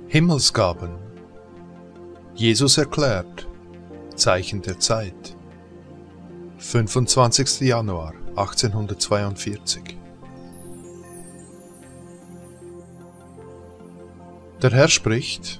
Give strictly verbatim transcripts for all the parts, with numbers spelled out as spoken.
Himmelsgaben. Jesus erklärt. Zeichen der Zeit. fünfundzwanzigster Januar achtzehnhundertzweiundvierzig. Der Herr spricht: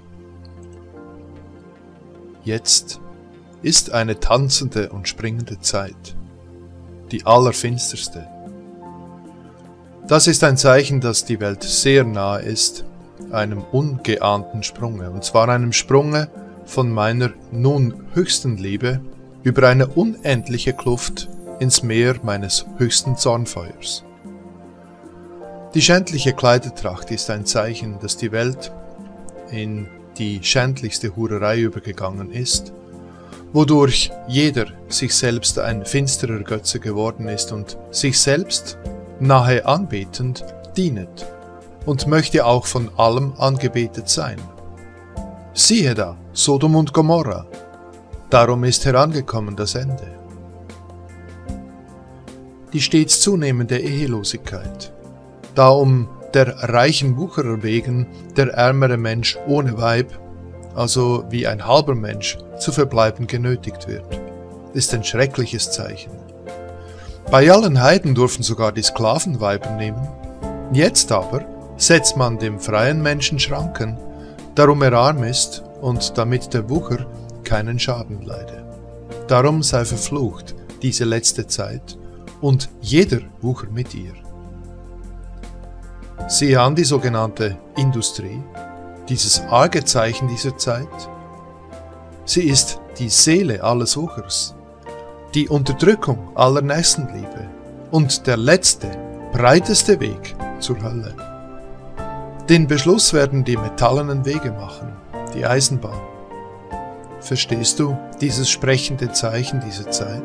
Jetzt ist eine tanzende und springende Zeit, die allerfinsterste. Das ist ein Zeichen, dass die Welt sehr nahe ist, einem ungeahnten Sprunge, und zwar einem Sprunge von meiner nun höchsten Liebe über eine unendliche Kluft ins Meer meines höchsten Zornfeuers. Die schändliche Kleidertracht ist ein Zeichen, dass die Welt in die schändlichste Hurerei übergegangen ist, wodurch jeder sich selbst ein finsterer Götze geworden ist und sich selbst nahe anbetend dienet und möchte auch von allem angebetet sein. Siehe da, Sodom und Gomorra, darum ist herangekommen das Ende. Die stets zunehmende Ehelosigkeit, da um der reichen Wucherer wegen der ärmere Mensch ohne Weib, also wie ein halber Mensch, zu verbleiben genötigt wird, ist ein schreckliches Zeichen. Bei allen Heiden durften sogar die Sklaven Weiber nehmen. Jetzt aber setzt man dem freien Menschen Schranken, darum er arm ist und damit der Wucher keinen Schaden leide. Darum sei verflucht diese letzte Zeit und jeder Wucher mit ihr. Siehe an die sogenannte Industrie, dieses arge Zeichen dieser Zeit. Sie ist die Seele alles Wuchers, die Unterdrückung aller Nächstenliebe und der letzte, breiteste Weg zur Hölle. Den Beschluss werden die metallenen Wege machen, die Eisenbahn. Verstehst du dieses sprechende Zeichen dieser Zeit?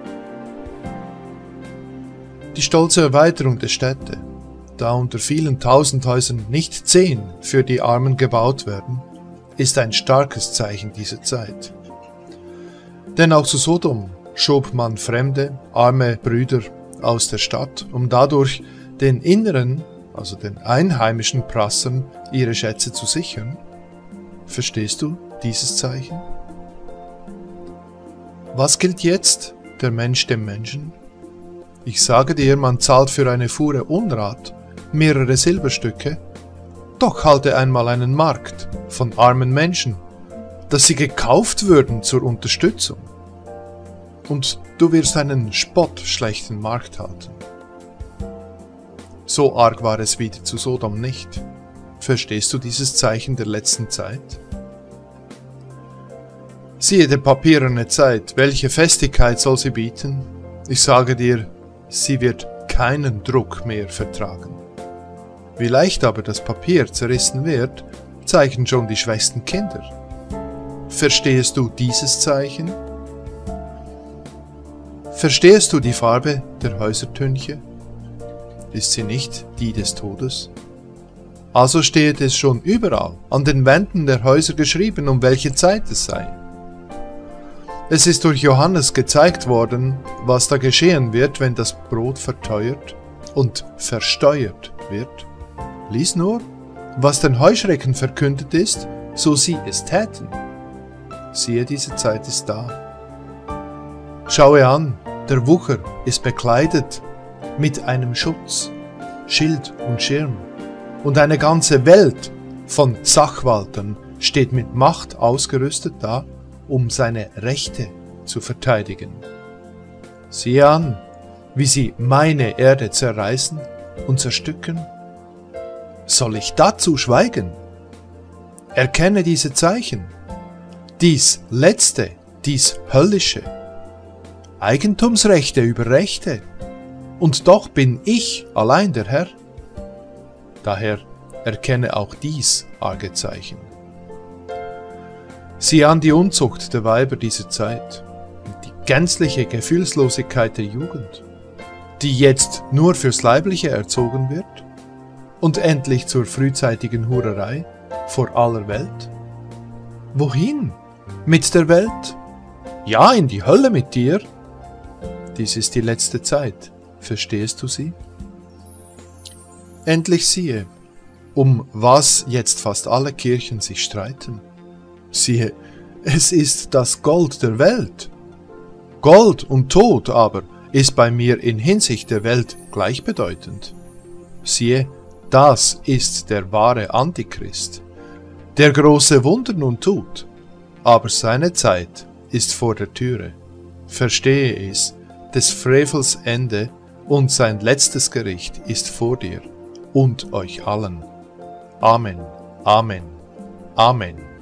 Die stolze Erweiterung der Städte, da unter vielen tausend Häusern nicht zehn für die Armen gebaut werden, ist ein starkes Zeichen dieser Zeit. Denn auch zu Sodom schob man fremde, arme Brüder aus der Stadt, um dadurch den inneren, also den einheimischen Prassern, ihre Schätze zu sichern. Verstehst du dieses Zeichen? Was gilt jetzt der Mensch dem Menschen? Ich sage dir, man zahlt für eine Fuhre Unrat mehrere Silberstücke, doch halte einmal einen Markt von armen Menschen, dass sie gekauft würden zur Unterstützung. Und du wirst einen spottschlechten Markt halten. So arg war es wieder zu Sodom nicht. Verstehst du dieses Zeichen der letzten Zeit? Siehe der papierene Zeit, welche Festigkeit soll sie bieten? Ich sage dir, sie wird keinen Druck mehr vertragen. Wie leicht aber das Papier zerrissen wird, zeichnen schon die schwächsten Kinder. Verstehst du dieses Zeichen? Verstehst du die Farbe der Häusertünche? Ist sie nicht die des Todes? Also steht es schon überall an den Wänden der Häuser geschrieben, um welche Zeit es sei. Es ist durch Johannes gezeigt worden, was da geschehen wird, wenn das Brot verteuert und versteuert wird. Lies nur, was den Heuschrecken verkündet ist, so sie es täten. Siehe, diese Zeit ist da. Schaue an, der Wucher ist bekleidet mit einem Schutz, Schild und Schirm, und eine ganze Welt von Sachwaltern steht mit Macht ausgerüstet da, um seine Rechte zu verteidigen. Siehe an, wie sie meine Erde zerreißen und zerstücken. Soll ich dazu schweigen? Erkenne diese Zeichen, dies Letzte, dies Höllische, Eigentumsrechte über Rechte, und doch bin ich allein der Herr. Daher erkenne auch dies arge Zeichen. Sieh an die Unzucht der Weiber dieser Zeit, die gänzliche Gefühlslosigkeit der Jugend, die jetzt nur fürs Leibliche erzogen wird und endlich zur frühzeitigen Hurerei vor aller Welt. Wohin? Mit der Welt? Ja, in die Hölle mit dir. Dies ist die letzte Zeit. Verstehst du sie? Endlich siehe, um was jetzt fast alle Kirchen sich streiten. Siehe, es ist das Gold der Welt. Gold und Tod aber ist bei mir in Hinsicht der Welt gleichbedeutend. Siehe, das ist der wahre Antichrist, der große Wunder nun tut, aber seine Zeit ist vor der Türe. Verstehe es, des Frevels Ende und sein letztes Gericht ist vor dir und euch allen. Amen, Amen, Amen.